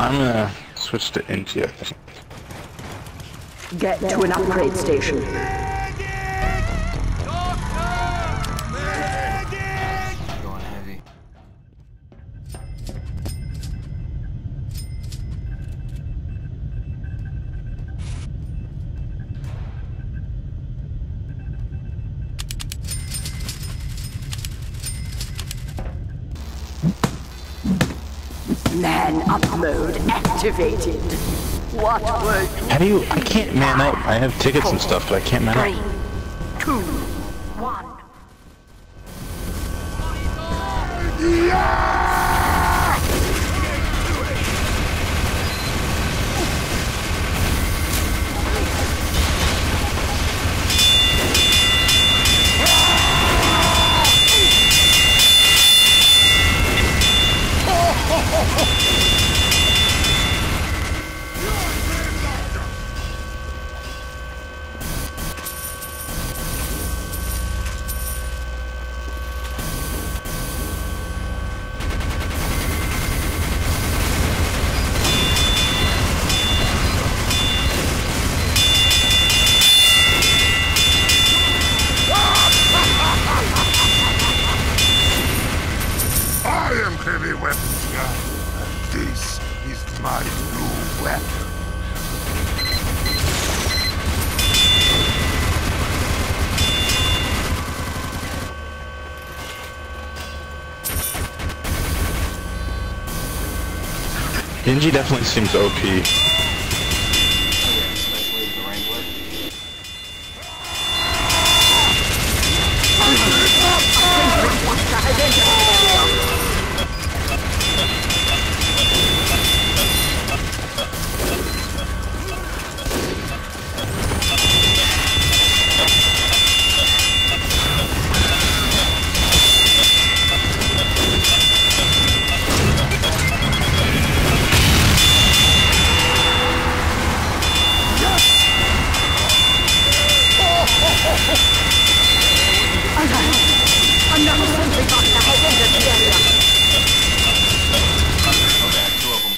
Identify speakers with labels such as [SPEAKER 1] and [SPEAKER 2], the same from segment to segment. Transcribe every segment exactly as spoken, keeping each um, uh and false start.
[SPEAKER 1] I'm gonna switch to India.
[SPEAKER 2] Get to an upgrade station.
[SPEAKER 3] Going heavy.
[SPEAKER 2] Man up mode activated. What were you?
[SPEAKER 1] How do you? I can't man up. I have tickets and stuff, but I can't man
[SPEAKER 2] Three,
[SPEAKER 1] up.
[SPEAKER 2] two, one.
[SPEAKER 4] I am heavy weapons guy, and this is my new weapon.
[SPEAKER 1] Genji definitely seems O P.
[SPEAKER 2] Another sentry boxer has entered the area.
[SPEAKER 3] Okay, two of them.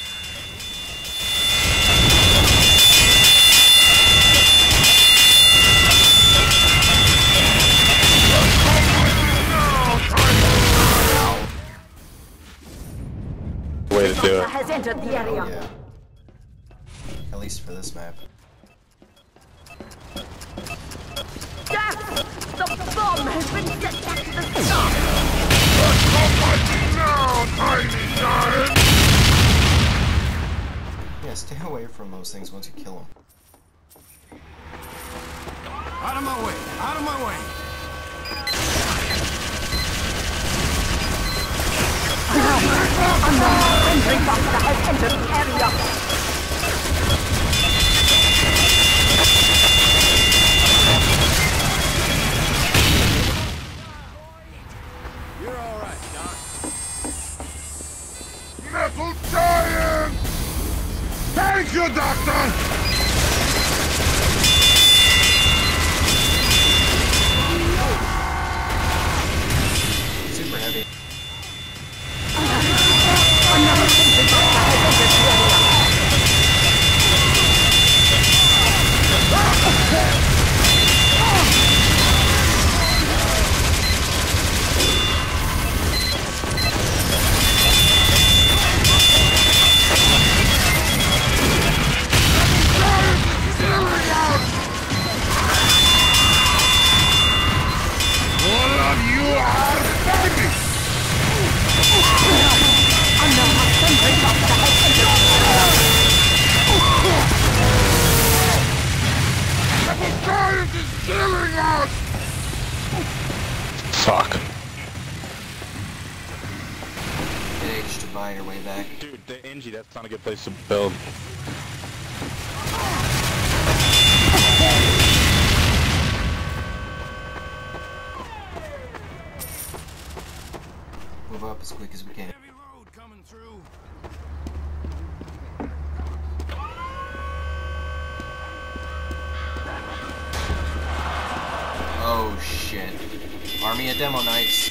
[SPEAKER 1] Way to do it.
[SPEAKER 2] Has entered the area.
[SPEAKER 3] Yeah. At least for this map.
[SPEAKER 2] Death! The bomb has been set back to the start!
[SPEAKER 4] Now, tiny giant!
[SPEAKER 3] Yeah, stay away from those things once you kill them.
[SPEAKER 4] Out of my way! Out of my way!
[SPEAKER 2] Another sentry boxer has entered the area.
[SPEAKER 4] You're all right, Doc. Metal giant! Thank you, Doctor!
[SPEAKER 3] Super heavy.
[SPEAKER 2] Another sentry boxer has entered the area.
[SPEAKER 4] All of you are baby!
[SPEAKER 2] Another sentry boxer has entered the area.
[SPEAKER 4] Metal giant is killing us!
[SPEAKER 1] Fuck.
[SPEAKER 3] Hit H to buy your way back.
[SPEAKER 1] Dude, the Genji, that's not a good place to build.
[SPEAKER 3] Move up as quick as we can.
[SPEAKER 4] Heavy load coming through.
[SPEAKER 3] Oh shit. Army of Demo Knights.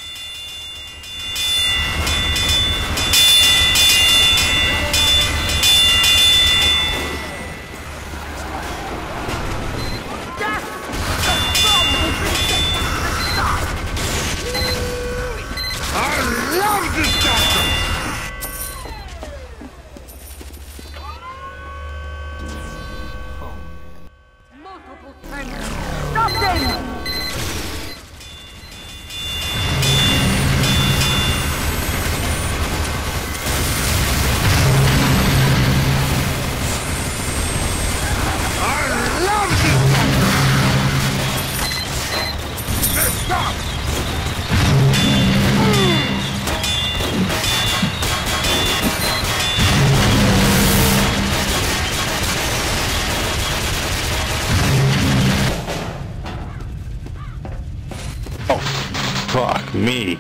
[SPEAKER 1] Fuck me.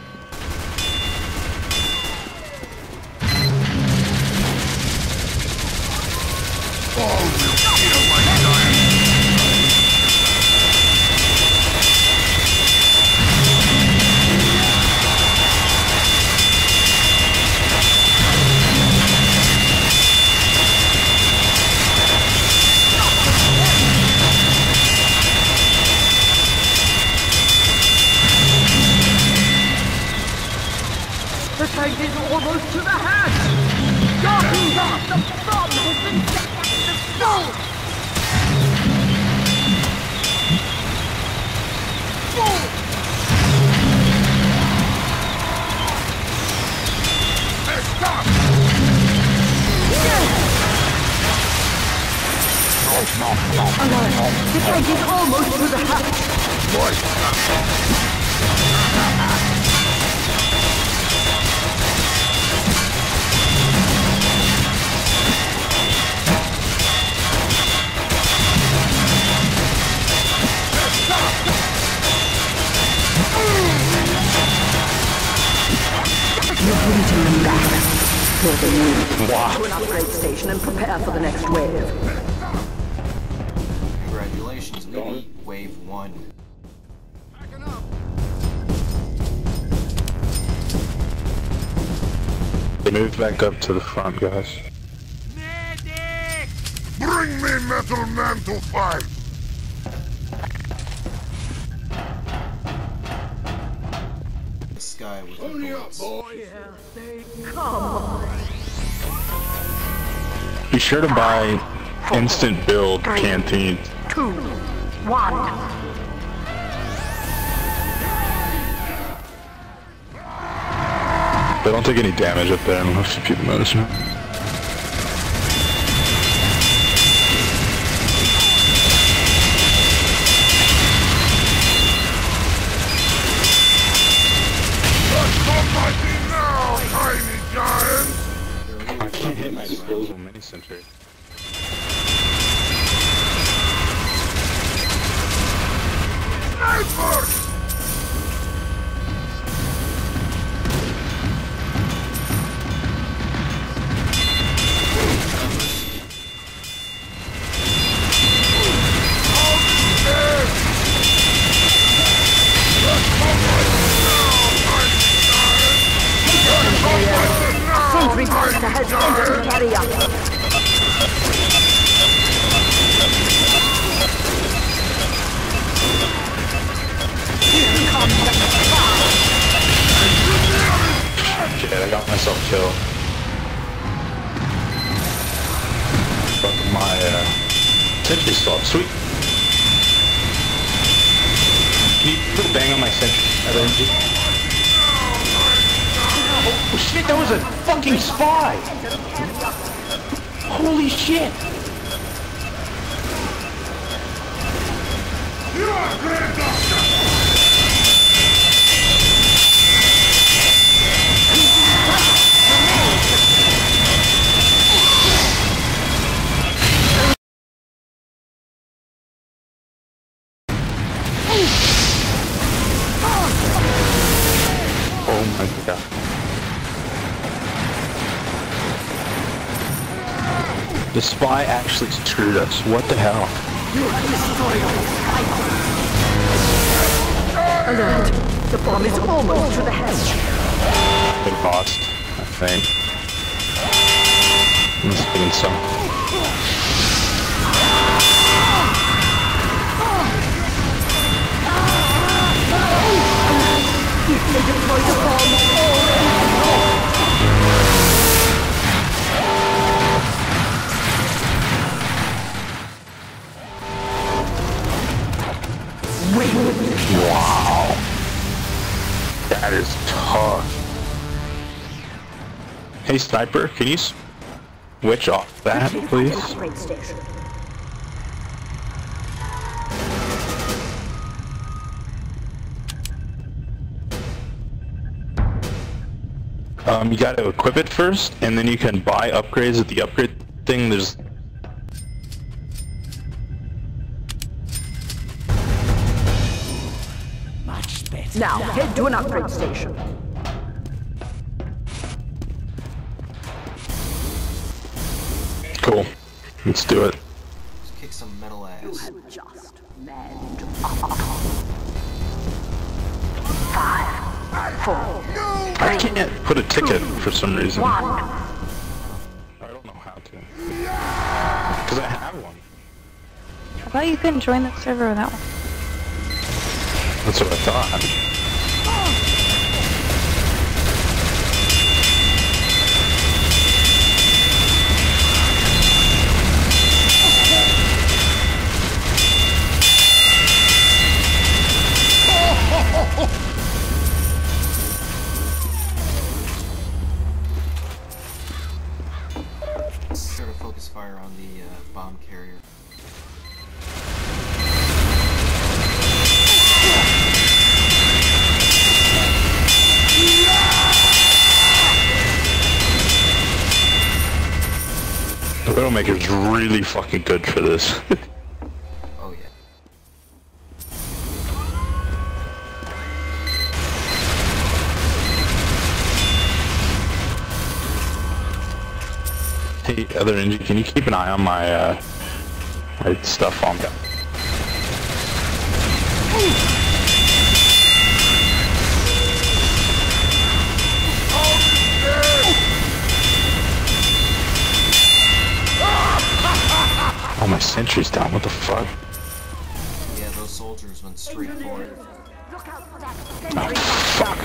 [SPEAKER 4] All will feel like dying.
[SPEAKER 2] The tank is almost to the hatch! Darting up! The bomb has been set at the stall!
[SPEAKER 4] Hey, stop!
[SPEAKER 2] Alert! The tank is almost to the hatch! You're beating them back. Here they move.
[SPEAKER 1] Wow.
[SPEAKER 2] To an upgrade station and prepare for the next wave.
[SPEAKER 3] Congratulations, Navy. Wave one.
[SPEAKER 1] They moved back up to the front, guys.
[SPEAKER 4] Bring me Metal Man to fight!
[SPEAKER 3] The sky with the
[SPEAKER 4] Hurry up,
[SPEAKER 3] bullets.
[SPEAKER 4] boys!
[SPEAKER 2] They come.
[SPEAKER 1] Be sure to buy instant build canteens.
[SPEAKER 2] Two. One.
[SPEAKER 1] They don't take any damage up there. I don't know if people notice.
[SPEAKER 4] Come fighting now, tiny giant!
[SPEAKER 1] I can't hit my disposable mini sentry.
[SPEAKER 4] Sniper!
[SPEAKER 2] Sentry Buster has entered the area. Here comes the fire.
[SPEAKER 1] Shit, I got myself killed. Fuck my uh, sentry stop. Sweet. Can you put a bang on my sentry? At N G? Oh shit, that was a fucking spy! Holy shit!
[SPEAKER 4] You are Grand Doctor!
[SPEAKER 1] Oh my god. The spy actually screwed us. What the hell?
[SPEAKER 2] Alert! The bomb is almost to the hatch.
[SPEAKER 1] They lost, I think. Must have been some.
[SPEAKER 2] They deployed the bomb all over the north.
[SPEAKER 1] Wow. That is tough. Hey Sniper, can you switch off that, please?
[SPEAKER 2] Upgrade station.
[SPEAKER 1] Um, you gotta equip it first, and then you can buy upgrades at the upgrade thing. There's...
[SPEAKER 5] Much better.
[SPEAKER 2] Now, head to an upgrade station.
[SPEAKER 1] Cool. Let's do it.
[SPEAKER 3] Let's kick some metal ass.
[SPEAKER 2] You have just manned up. Five, four,
[SPEAKER 1] I can't put a ticket for some reason.
[SPEAKER 2] one.
[SPEAKER 1] I don't know how to. Because I have one.
[SPEAKER 5] I thought you couldn't join the server without one.
[SPEAKER 1] That's what I thought.
[SPEAKER 3] Sure to focus fire on the uh, bomb carrier.
[SPEAKER 1] The Widowmaker's really fucking good for this.
[SPEAKER 3] Oh yeah.
[SPEAKER 1] Hey, other engine, can you keep an eye on my, uh, my stuff on me? Oh, my sentry's down, what the fuck?
[SPEAKER 3] Yeah, those soldiers went straight for it.
[SPEAKER 2] Look out for that
[SPEAKER 1] Oh,
[SPEAKER 2] sentry
[SPEAKER 1] fuck.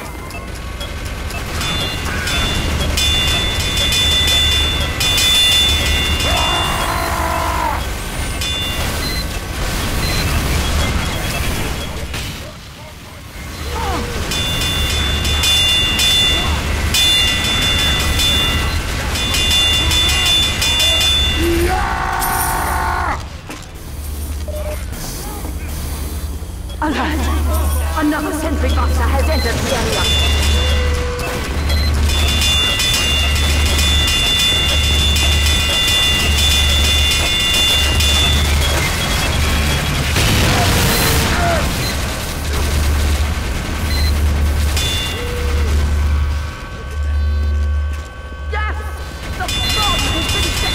[SPEAKER 2] Alert! Another sentry boxer has entered the area. Yes! The bomb has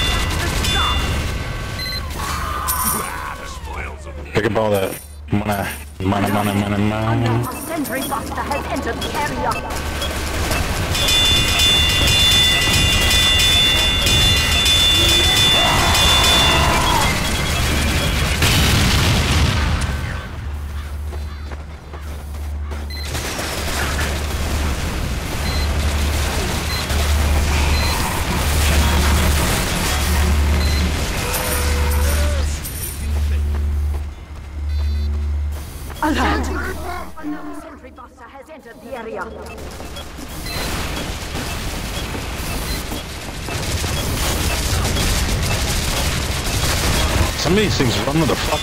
[SPEAKER 2] been set to stop!
[SPEAKER 1] Pick up all that money, money, money, money, money.
[SPEAKER 2] Another sentry boxer has entered the area. Alert! Another sentry buster has entered the area.
[SPEAKER 1] Some of these things run with a fuck.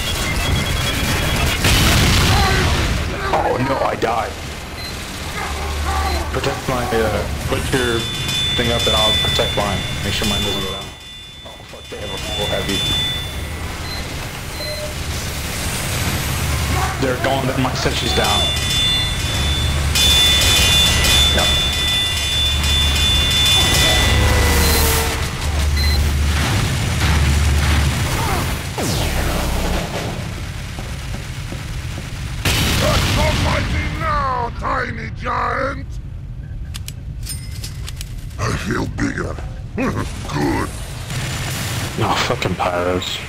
[SPEAKER 1] Oh no, I died. Protect my, uh, put your thing up and I'll protect mine. Make sure mine doesn't go down. Oh fuck, they have a full heavy. They're going down, my sentry's down. Yep.
[SPEAKER 4] That's almighty now, tiny giant! I feel bigger. Good.
[SPEAKER 1] Oh, fucking pyros.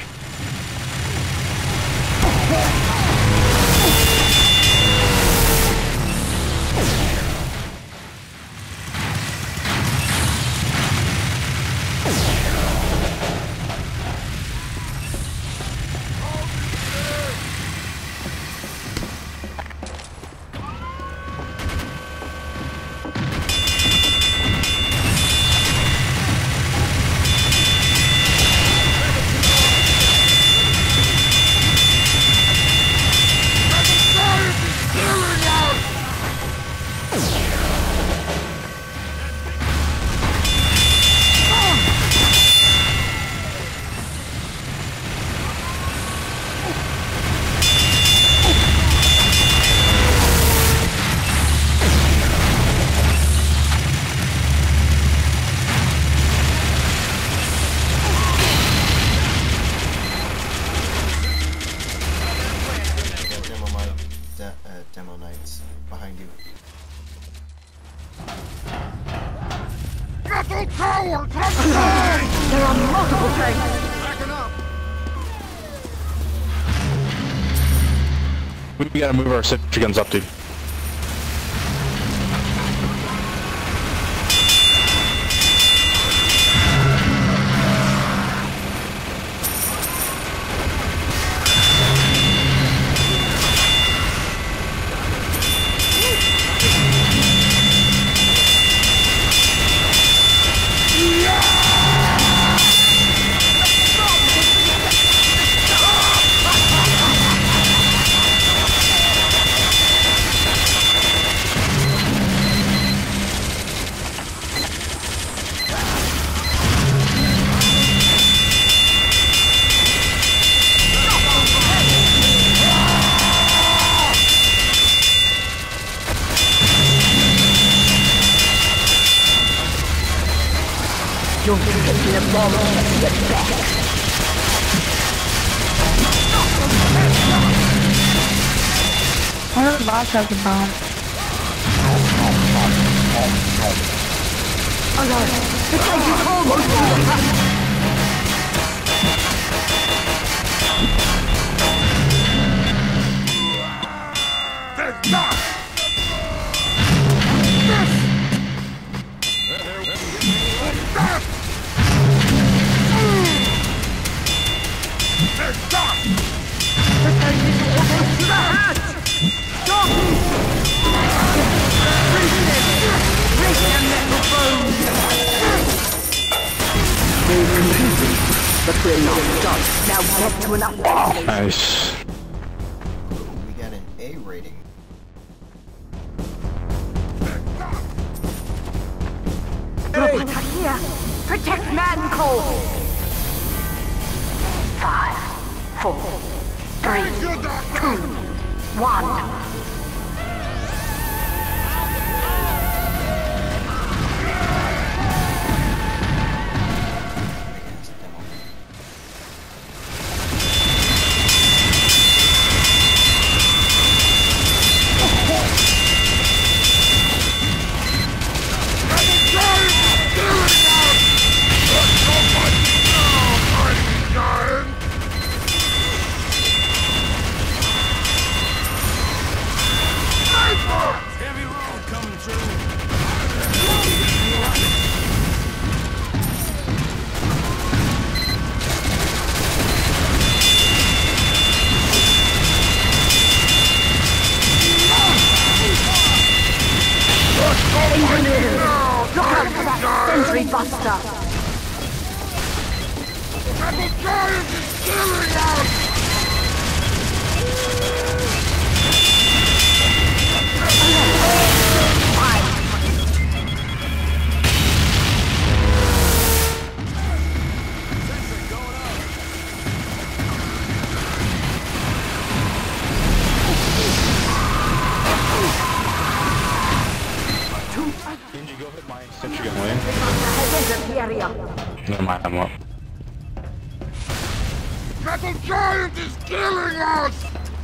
[SPEAKER 3] behind you.
[SPEAKER 4] Metal tower, come down!
[SPEAKER 2] There are multiple tanks!
[SPEAKER 4] Backing up!
[SPEAKER 1] We gotta move our sentry guns up, dude.
[SPEAKER 2] You're taking a bomb to get back.
[SPEAKER 5] One of the bots has a bomb.
[SPEAKER 2] Alert! The tank is almost over!
[SPEAKER 4] They're not! They're done!
[SPEAKER 2] The tank is almost to the hatch! Jockey! Break them! Break their metal bones! We've completed, but we're not done. Now get to an upgrade.
[SPEAKER 1] Nice.
[SPEAKER 3] We got an A rating.
[SPEAKER 2] Robots are here! Protect Mann Cole! Five, four, three, two, one. Engineers, look out for that sentry buster!
[SPEAKER 4] Metal giant is killing us!
[SPEAKER 1] Can you go hit my sentry gun, will you?
[SPEAKER 2] Head into the area.
[SPEAKER 1] Never mind, I'm up.
[SPEAKER 4] Metal giant is killing us!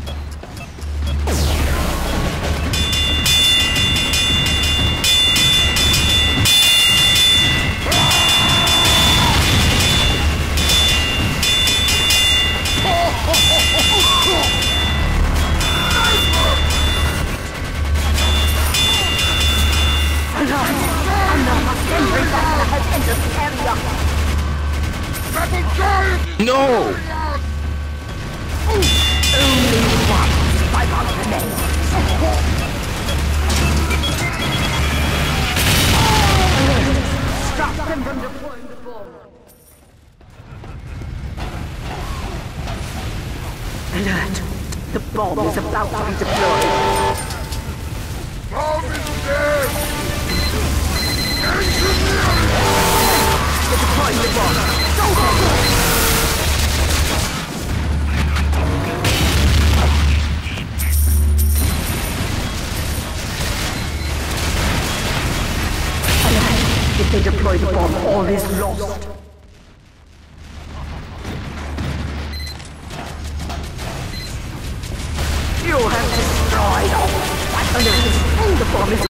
[SPEAKER 2] Another sentry buster has entered the area.
[SPEAKER 4] Metal giant is
[SPEAKER 1] No!
[SPEAKER 4] killing us!
[SPEAKER 2] Only one survivor remains. Stop them from deploying the bomb. Alert! The bomb is about to be deployed.
[SPEAKER 4] Bomb is dead! Engineering!
[SPEAKER 2] They're deploying the bomb. Go, go, go! If they deploy the bomb, all is lost. You have destroyed all. Under his, and the bomb is